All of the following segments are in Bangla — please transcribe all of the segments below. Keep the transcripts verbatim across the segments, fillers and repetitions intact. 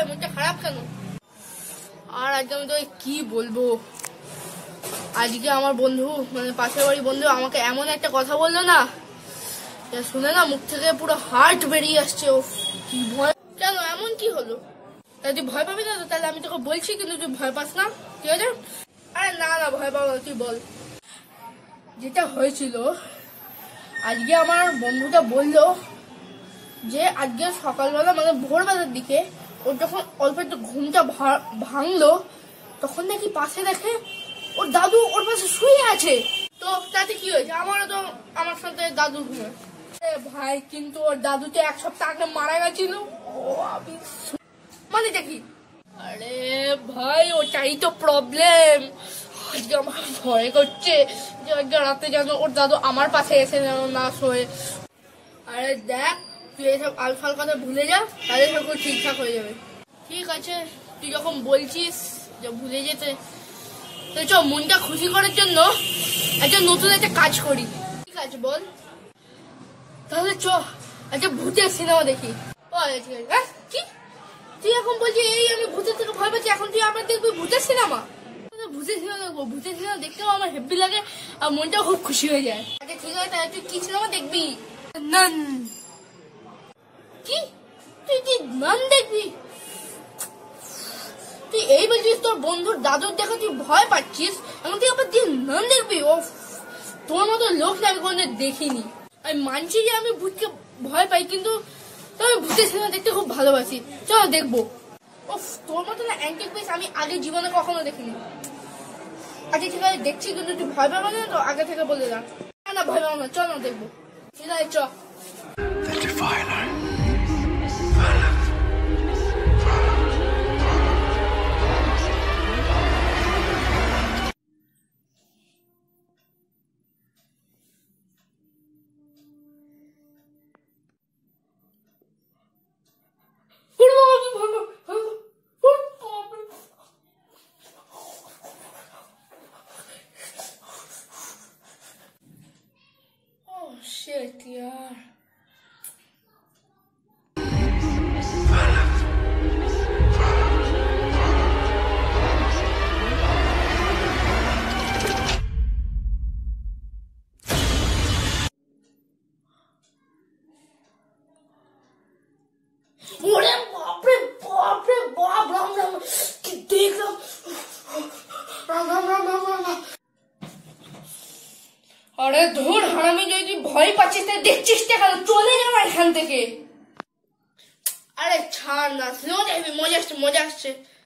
ভাই মনটা খারাপ কেন? আর আজকে আমি তো কি বলবো, আজকে আমার বন্ধু মানে পাশের বাড়ির বন্ধু আমাকে এমন একটা কথা বললো না, শুনে না মুখ থেকে পুরো হার্ট বেরিয়ে আসছে। ও কি ভয়! কেন এমন কি হলো? তুই ভয় পাবি না তো? তাহলে আমি তোকে বলছি, কিন্তু তুই ভয় পাস না, ঠিক আছে? আরে না না ভয় পাবো না, তুই বল। যেটা হয়েছিল, আজকে আমার বন্ধুটা বললো যে আজকে সকালবেলা মানে ভোরবেলার দিকে ওর যখন অল্প একটু ঘুমটা ভাঙলো, তখন নাকি পাশে দেখে ওর দাদু ওর পাশে শুয়ে আছে। তো তাতে কি হয়েছে? আমারও তো আমার সাথে দাদু ঘুমে ভাই, কিন্তু ওর দাদু তো এক সপ্তাহ আগে মারা গেছিল। ও আমি মানে দেখি, আরে ভাই ওটাই তো প্রবলেম। আজকে আমার ভয় করছে যে আজকে রাতে যেন ওর দাদু আমার পাশে এসে যেন না শোয়ে। আরে দেখ, তুই এসব আলফাল কথা ভুলে যা, তাহলে সব ঠিকঠাক হয়ে যাবে। ঠিক আছে, তুই যখন বলছিস যে ভুলে যেতে, তো চ মনটা খুশি করার জন্য একটা নতুন একটা কাজ করি। ঠিক আছে বল। তাহলে চ একটা ভূতের সিনেমা দেখি। ঠিক আছে। হ্যাঁ কি তুই এখন বলছিস এই আমি ভূতের থেকে ভয় পাচ্ছি, এখন তুই আবার দেখবি ভূতের সিনেমা? ভূতের সিনেমা দেখবো? ভূতের সিনেমা দেখতেও আমার হেব্বি লাগে আর মনটাও খুব খুশি হয়ে যায়। আচ্ছা ঠিক আছে, তাহলে তুই কি সিনেমা দেখবি? নান। কি তুই কি নান দেখবি? তুই এই বলছিস তোর বন্ধুর দাদুর দেখে তুই ভয় পাচ্ছিস, এখন তুই আবার তুই নান দেখবি? ও তোর মতো লোক না আমি কোনোদিন দেখিনি। আমি মানছি যে আমি ভূতকে ভয় পাই, কিন্তু আমি ভূতের সিনেমা দেখতে খুব ভালোবাসি। চলো দেখবো। ও তোর মতো না অ্যান্টিক পিস আমি আগে জীবনে কখনো দেখিনি। আচ্ছা ঠিক আছে দেখছি, কিন্তু তুই ভয় পাবো না তো? আগে থেকে বলে যা। না ভয় পাবো না, চল না দেখবো। ঠিক আছে চ। Shit, यार। ओरे बाप रे बाप रे बाप, राम राम कि देख राम राम राम राम राम राम। আরে ধুর হারামি, যদি ভয় পাচ্ছিস তাই দেখছিস কেন? চলে যাও এখান থেকে। আরে ছাড় না, সিনেমা দেখবি, মজা আসছে মজা আসছে।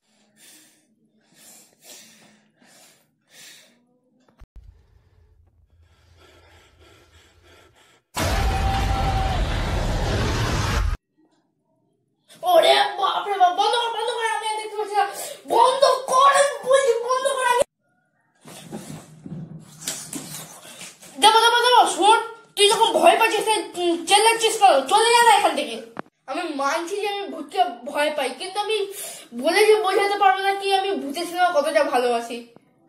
ওরে বাপরে বাপ, বন্ধ কর বন্ধ কর, আমি দেখতে পাচ্ছি না। বন্ধ কর বলছি, বন্ধ কর। দেবো দেবো দেবো, শোন, তুই যখন ভয় পাচ্ছিস চেল্লাচ্ছিস কেন? চলে যা না এখান থেকে। আমি মানছি যে আমি ভূতকে ভয় পাই, কিন্তু আমি বলে যে বোঝাতে পারবো না কি আমি ভূতের সিনেমা কতটা ভালোবাসি।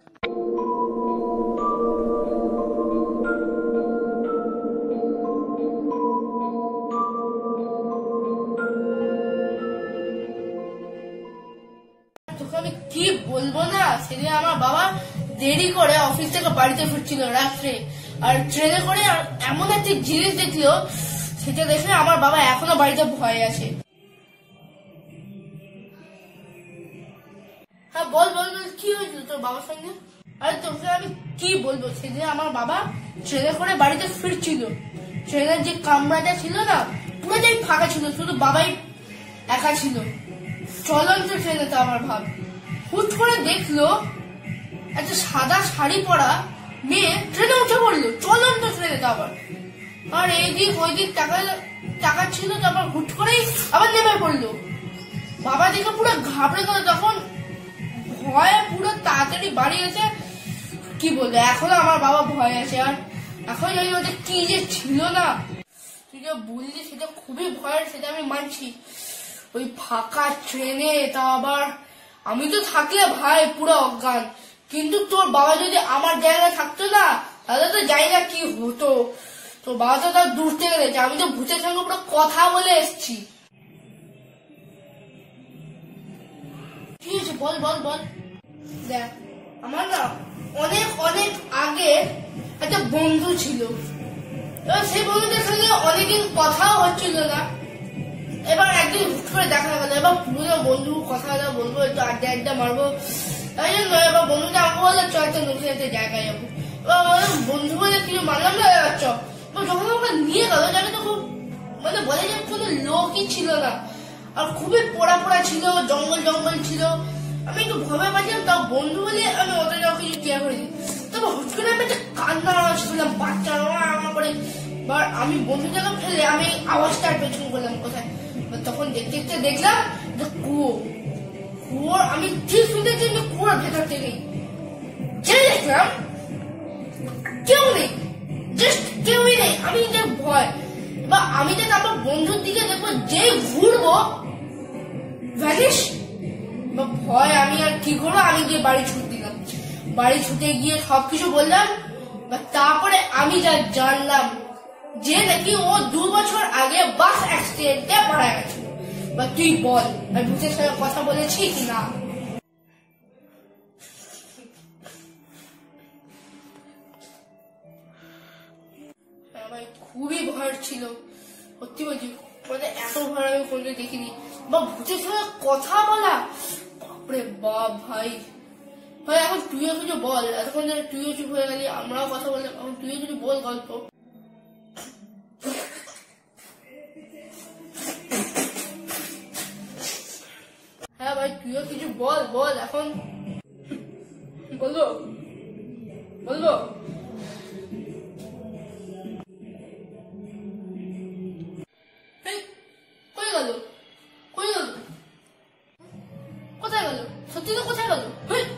তোকে আমি কি বলবো না, সেদিন আমার বাবা দেরি করে অফিস থেকে বাড়িতে ফিরছিল রাত্রে, আর ট্রেনে করে এমন একটা জিনিস দেখলো, সেটা দেখে আমার বাবা এখনো বাড়িতে ভয়ে আছে। হ্যাঁ বল বল বল, কি হয়েছিল তোর বাবার সঙ্গে? আরে তোকে আমি কি বলবো, সেদিন আমার বাবা ট্রেনে করে বাড়িতে ফিরছিল, ট্রেনের যে কামরাটা ছিল না পুরোটাই ফাঁকা ছিল, শুধু বাবাই একা ছিল চলন্ত ট্রেনে। তো আমার ভাব হুট করে দেখলো একটা সাদা শাড়ি পরা মেয়ে ট্রেনে উঠে পড়লো, চলন্ত ট্রেনে। তো আবার আর এইদিক ওই দিক টাকা টাকা ছিল, তারপর হুট করেই আবার নেমে পড়লো। বাবা দেখে পুরো ঘাবড়ে গেল, তখন ভয়ে পুরো তাড়াতাড়ি বাড়ি এসে কি বলবো, এখনো আমার বাবা ভয় আছে। আর এখন ওই ওদের কি যে ছিল না, তুই যে বললি সেটা খুবই ভয়ের, সেটা আমি মানছি। ওই ফাঁকা ট্রেনে, তা আবার আমি তো থাকলে ভাই পুরো অজ্ঞান, কিন্তু তোর বাবা যদি আমার জায়গায় থাকতো না, তাহলে তো জানি না কি হতো। তোর বাবা তো তার দূর থেকে গেছে, আমি তো ভূতের সঙ্গে পুরো কথা বলে এসছি। বল বল বল। দেখ আমার না অনেক অনেক আগে একটা বন্ধু ছিল, এবার সেই বন্ধুদের সঙ্গে অনেকদিন কথাও হচ্ছিল না। এবার একদিন হুট করে দেখা গেল, এবার পুরো বন্ধু কথা বলবো, একটু আড্ডা আড্ডা মারবো, তাই জন্য এবার বন্ধুটা আমাকে বললো চ একটা নতুন একটা জায়গায় যাবো। এবার বন্ধু বলে কিছু মানলাম না, চ। যখন আমাকে নিয়ে গেল জায়গাটা খুব মানে বলে যে কোনো লোকই ছিল না, আর খুবই পোড়া পোড়া ছিল, জঙ্গল জঙ্গল ছিল। আমি একটু ভয় পাচ্ছিলাম, তাও বন্ধু বলে আমি অতটাও কিছু কেয়ার করিনি। তবে হুট করে আমি একটা কান্না আওয়াজ শুনলাম, বাচ্চারা আমার করে। এবার আমি বন্ধু জায়গা ফেলে আমি আওয়াজটা আর পেছন করলাম কোথায়। তখন দেখতে দেখতে দেখলাম যে কুয়ো, কুয়োর আমি ঠিক শুনতেছি কুয়োর ভেতর থেকেই যে দেখলাম কেউ নেই, জাস্ট কেউই নেই। আমি যে ভয়, বা আমি যে আমার বন্ধুর দিকে দেখবো, যে ঘুরবো ভ্যানিশ। বা ভয় আমি আর কি করবো, আমি গিয়ে বাড়ি ছুট দিলাম। বাড়ি ছুটে গিয়ে সবকিছু বললাম। বা তারপরে আমি যা জানলাম যে নাকি ও দু বছর আগে বাস অ্যাক্সিডেন্টে মারা গেছিল। বা তুই বল আমি ভূতের সঙ্গে কথা বলেছি কি না? ভাই খুবই ভয় ছিল, সত্যি বলছি, মানে এত ভয় আমি কোনদিন দেখিনি। বা ভূতের সঙ্গে কথা বলা, বাপরে বাপ ভাই। ভাই এখন তুইও কিছু বল, এতক্ষণ ধরে তুইও চুপ হয়ে গেলি, আমরাও কথা বললাম, এখন তুইও কিছু বল গল্প। হ্যাঁ ভাই তুইও কিছু বল বল এখন বলবো বলবো কই গেল কই গেল কোথায় গেল? সত্যি তো কোথায় গেল?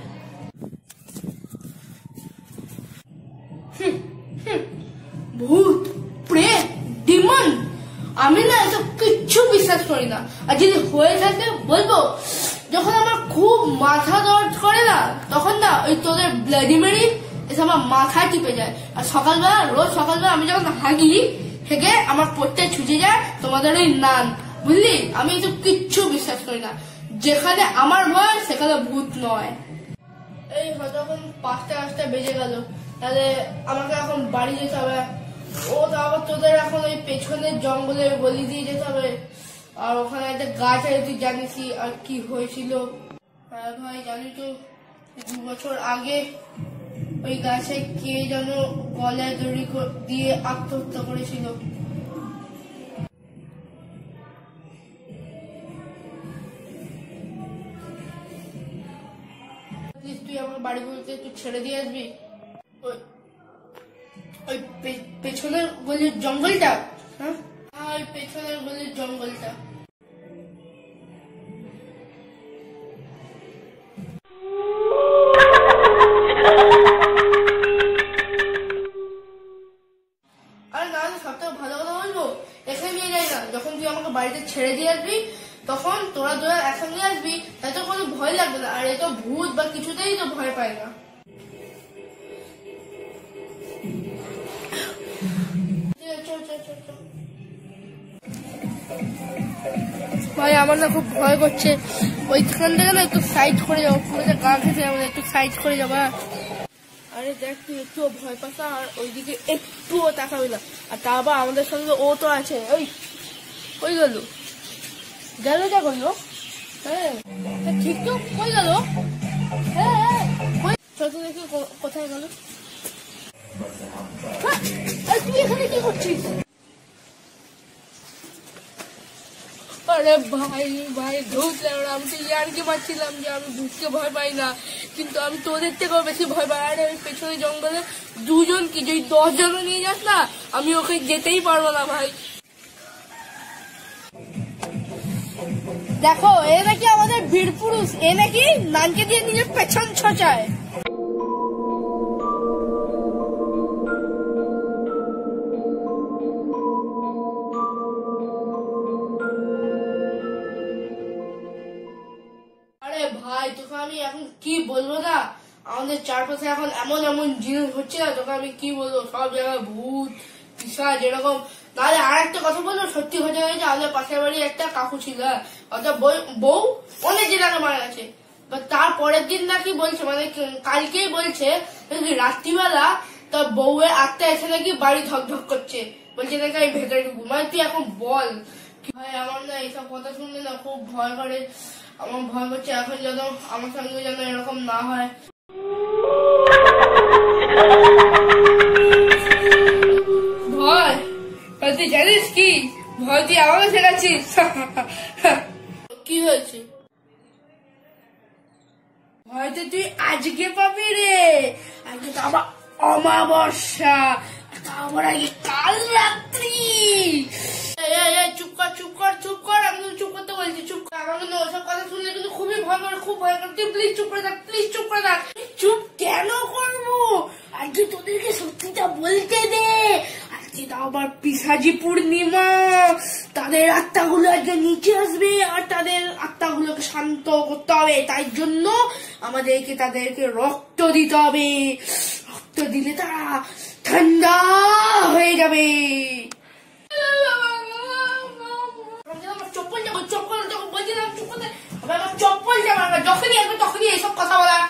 ভূত, প্রেত, ডিমন, আমি না এসব কিচ্ছু বিশ্বাস করি না। আর যদি হয়ে থাকে বলবো, যখন আমার খুব মাথা দর্দ করে না, তখন না ওই তোদের ব্লাডি মেরি এসে আমার মাথায় টিপে যায়। আর সকালবেলা, রোজ সকালবেলা আমি যখন হাগি, হেগে আমার পোটটা ছুটে যায় তোমাদের ওই নান, বুঝলি? আমি এসব কিচ্ছু বিশ্বাস করি না। যেখানে আমার ভয় সেখানে ভূত নয়। এই হয়তো এখন পাঁচটা পাঁচটা বেজে গেল, তাহলে আমাকে এখন বাড়ি যেতে হবে। ও তো আবার তোদের এখন ওই পেছনের জঙ্গলে গলি দিয়ে যেতে হবে, আর ওখানে একটা গাছ আছে তুই জানিসই, আর কি হয়েছিল। হ্যাঁ ভাই জানি তো, দু বছর আগে ওই গাছে কে যেন গলায় দড়ি দিয়ে আত্মহত্যা করেছিল। তুই আমার বাড়ি বলতে তুই ছেড়ে দিয়ে আসবি ওই পেছনের গলির জঙ্গলটা। হ্যাঁ ওই পেছনের গলির জঙ্গলটা। আরে না সবথেকে ভালো কথা বলবো, এখানে নিয়ে যাই না। যখন তুই আমাকে বাড়িতে ছেড়ে দিয়ে আসবি, তখন তোরা তোরা একসঙ্গে আসবি, তাই তো কোনো ভয় লাগবে না। আর এ তো ভূত বা কিছুতেই তো ভয় পায় না। ভাই আমার না খুব ভয় করছে, ওইখান থেকে না একটু সাইড করে যাবো, পুরো গা ঘেঁষে যাবো, একটু সাইড করে যাবো। আরে দেখ তুই একটু ভয় পাস না, আর ওইদিকে একটুও তাকাবি না। আর তা আবার আমাদের সঙ্গে ও তো আছে। ওই ওই গেল গেল যা করলো। হ্যাঁ ঠিক তো কই গেল? হ্যাঁ ছোট দেখি কোথায় গেল। তুই এখানে কি করছিস? আরে ভাই ভাই ভূত লাগলো, আমি তো ইয়ার্কি মারছিলাম যে আমি ভূতকে ভয় পাই না, কিন্তু আমি তোদের থেকেও বেশি ভয় পাই। আরে ওই পেছনে জঙ্গলে দুজন কি যদি দশ জন নিয়ে যাস না, আমি ওকে যেতেই পারবো না ভাই। দেখো এ নাকি আমাদের বীর পুরুষ, এ নাকি নানকে দিয়ে নিজের পেছন ছচায়। আরে ভাই তোকে আমি এখন কি বলবো না, আমাদের চারপাশে এখন এমন এমন জিনিস হচ্ছে না, তোকে আমি কি বলবো, সব জায়গায় ভূত পিশাচ যেরকম। নাহলে আর একটা কথা বলবো, সত্যি হয়ে গেছে, আমাদের পাশের বাড়ি একটা কাকু ছিল, অর্থাৎ বউ অনেক দিন আগে মারা গেছে। তারপরের দিন নাকি বলছে, মানে কালকেই বলছে রাত্রিবেলা তার বউয়ের আত্মা এসে নাকি বাড়ি ধকধক করছে, বলছে নাকি আমি ভেতরে ঢুকবো। মানে তুই এখন বল ভাই, আমার না এইসব কথা শুনলে না খুব ভয় করে, আমার ভয় করছে এখন যেন আমার সঙ্গে যেন এরকম না হয়। ভয় তুই জানিস কি, ভয় তুই আমাকে শেখাচ্ছিস। কি হয়েছে? হয়তো তুই আজকে পাবি রে, আজকে তো আবার অমাবস্যা, তারপর আগে কাল রাত্রি। চুপ কর চুপ কর চুপ কর, আমি তো চুপ করতে বলছি, চুপ কর। আমার কিন্তু ওসব কথা শুনলে কিন্তু খুবই ভয় করে, খুব ভয় করে। তুই প্লিজ চুপ করে থাক, প্লিজ চুপ করে থাক। চুপ কেন করবো, আজকে তোদেরকে সত্যিটা বলতে দে। আজকে তো আবার পিশাচী পূর্ণিমা, তাদের আত্মাগুলো আজকে নিচে আসবে আর তাদের আত্মাগুলোকে শান্ত করতে হবে। তাই জন্য আমাদেরকে তাদেরকে রক্ত দিতে হবে, রক্ত দিলে তারা ঠান্ডা হয়ে যাবে। চপ্পল যাবো, চপ্পল যখন বলছিলাম চুপ করতে, আমার চপ্পল যাবো, যখনই আসবে তখনই এইসব কথা বলা।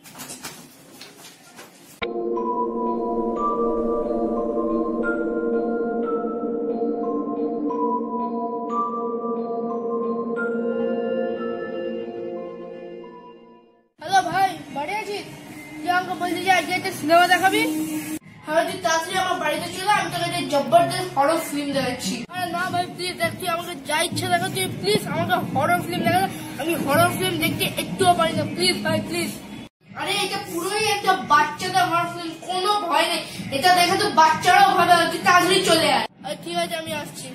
হ্যালো ভাই, বাড়ি আছিস? যে আমাকে বলছি যে আজকে একটা সিনেমা দেখাবি। হ্যাঁ তুই তাড়াতাড়ি আমার বাড়িতে চলে, আমি তোকে একটা জবরদস্ত হরর ফিল্ম দেখাচ্ছি। আরে না ভাই প্লিজ দেখ, তুই আমাকে যা ইচ্ছা দেখা, তুই প্লিজ আমাকে হরর ফিল্ম দেখা। আমি হরর ফিল্ম দেখতে একটুও পারি না, প্লিজ ভাই প্লিজ। আরে এটা পুরোই একটা বাচ্চাদের হরর ফিল্ম, কোনো ভয় নেই, এটা দেখে তো বাচ্চারাও ভাবে। তুই তাড়াতাড়ি চলে আয়। ঠিক আছে আমি আসছি।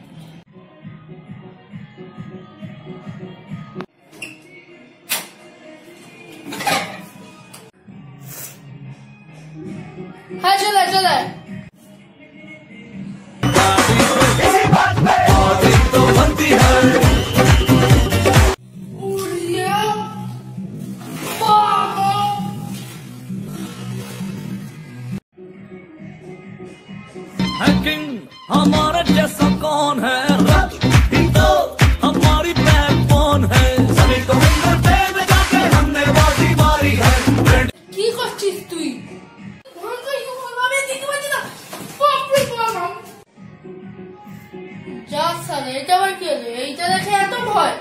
হ্যাঁ চলে চলে। हमारा जैसा कौन है, तो हमारी बैकबोन है, सभी को मिलकर जाके हमने बाजी मारी है। কি করছিস তুই? যা সালে, এটা আবার কি হলো? এইটা দেখে এত ভয়?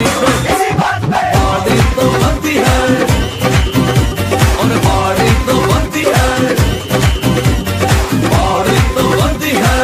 तो बनती है और बाड़ी तो बनती है, बाड़ी तो बनती है,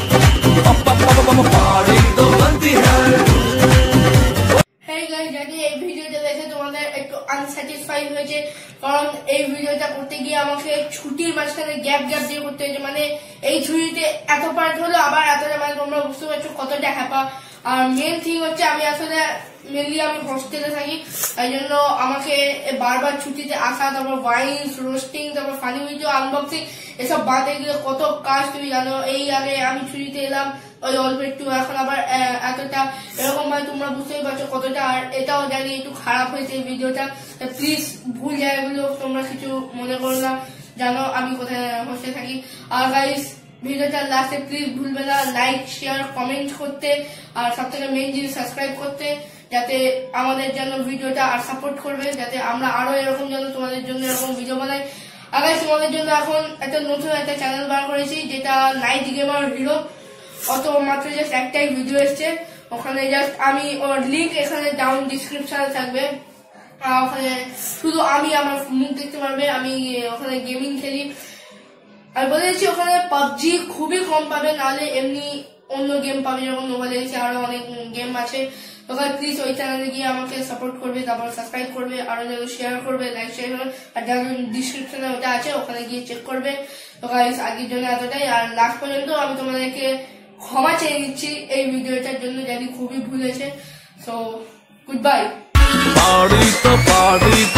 बाड़ी तो बनती है। Hey guys, যদি এই ভিডিওটা দেখে তোমাদের একটু আনস্যাটিসফাইড হয়েছে, কারণ এই ভিডিওটা করতে গিয়ে আমাকে ছুটির মাঝখানে গ্যাপ গ্যাপ দিয়ে করতে হয়েছে। মানে এই ছুটিতে এত পার্ট হলো, আবার এতটা, মানে তোমরা বুঝতে পারছো কতটা হ্যাপা। আর মেন থিং হচ্ছে আমি আসলে মেনলি আমি হস্টেলে থাকি, তাই জন্য আমাকে বারবার ছুটিতে আসা, তারপর ওয়াইন্স রোস্টিং, তারপর ফানি ভিডিও আনবক্সিং, এসব বাদে গিয়ে কত কাজ তুমি জানো। এই আগে আমি ছুটিতে এলাম ওই অল্প একটু, এখন আবার এতটা, এরকম ভাবে তোমরা বুঝতেই পারছো কতটা। আর এটাও জানি একটু খারাপ হয়েছে এই ভিডিওটা, প্লিজ ভুল জায়গাগুলো তোমরা কিছু মনে করো না, জানো আমি কোথায় হস্টে থাকি। আর গাইস ভিডিওটা লাস্টে প্লিজ ভুলবে না লাইক শেয়ার কমেন্ট করতে, আর সব থেকে মেন জিনিস সাবস্ক্রাইব করতে, যাতে আমাদের জন্য ভিডিওটা আর সাপোর্ট করবে, যাতে আমরা আরো এরকম যেন তোমাদের জন্য এরকম ভিডিও বানাই। আর গাইস তোমাদের জন্য এখন একটা নতুন একটা চ্যানেল বার করেছি, যেটা নাইট গেমার হিরো। অত মাত্র জাস্ট একটাই ভিডিও এসছে, ওখানে জাস্ট আমি ওর লিঙ্ক এখানে ডাউন ডিসক্রিপশনে থাকবে। ওখানে শুধু আমি আমার মুখ দেখতে পারবে, আমি ওখানে গেমিং খেলি। আর বলেছি ওখানে পাবজি খুবই কম পাবে, নাহলে এমনি অন্য গেম পাবে, যেমন মোবাইল এসে আরো অনেক গেম আছে। ওখানে প্লিজ ওই চ্যানেলে গিয়ে আমাকে সাপোর্ট করবে, তারপর সাবস্ক্রাইব করবে, আরো যেন শেয়ার করবে, লাইক শেয়ার করবে। আর ডাউন ডিসক্রিপশনে ওটা আছে, ওখানে গিয়ে চেক করবে। তো গাইস আজকের জন্য এতটাই। আর লাস্ট পর্যন্ত আমি তোমাদেরকে ক্ষমা চেয়ে নিচ্ছি এই ভিডিওটার জন্য, জানি খুবই ভুল হয়েছে। So good bye.